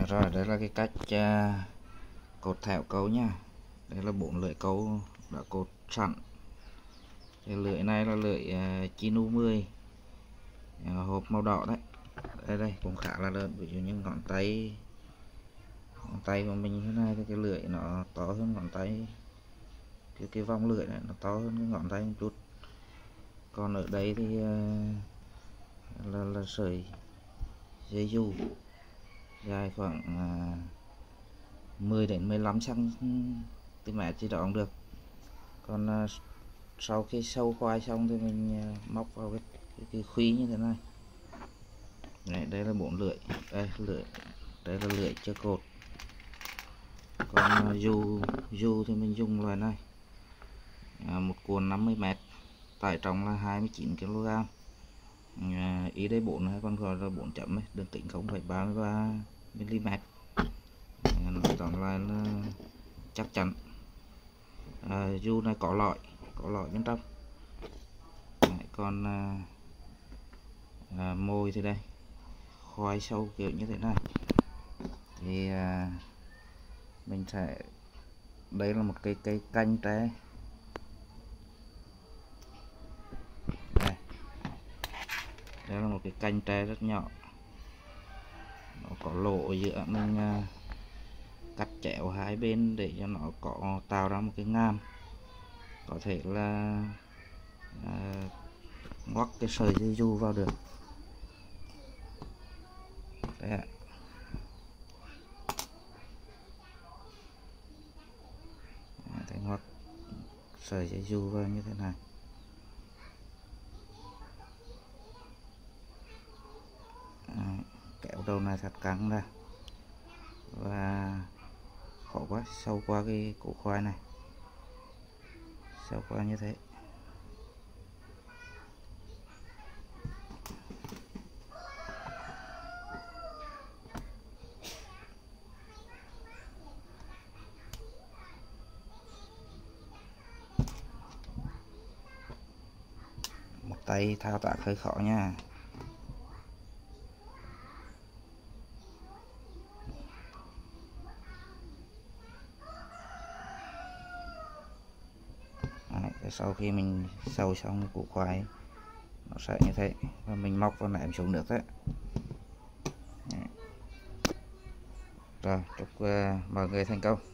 Rồi đây là cái cách cột thẹo câu nha. Đây là 4 lưỡi câu đã cột sẵn. Cái lưỡi này là lưỡi Chinu 10 hộp màu đỏ đấy. Đây cũng khá là lớn, ví dụ như ngón tay của mình thế này thì cái lưỡi nó to hơn ngón tay, cái vòng lưỡi này nó to hơn cái ngón tay một chút. Còn ở đây thì là sợi dây dù dài khoảng 10 đến 15 cm thì đó cũng được. Còn sau khi sâu khoai xong thì mình móc vào cái khuy như thế này. Đây là 4 lưỡi, đây là lưỡi chưa cột. Còn dù thì mình dùng loại này, một cuộn 50m, tải trọng là 29 kg. Ý đây 4 hay còn gọi là 4 chấm ấy, đường kính 0,33 mm. Nói tóm lại là chắc chắn. Dù này có lõi bên trong. Còn mồi thì đây, khoai sâu kiểu như thế này thì mình sẽ, đây là một cây canh tre. Đây là một cái canh tre rất nhỏ, nó có lỗ ở giữa, mình cắt chéo hai bên để cho nó có tạo ra một cái ngàm, có thể là ngoắc cái sợi dây dù vào được. Đây ạ. Để ngoắc sợi dây dù vào như thế này. Kéo đầu này thật căng ra và khó quá, sâu qua cái củ khoai này, sâu qua như thế. Một tay thao tác hơi khó nha. Sau khi mình sâu xong cái củ khoai nó sẽ như thế, và mình móc vào ném xuống nước đấy. Rồi, chúc mọi người thành công.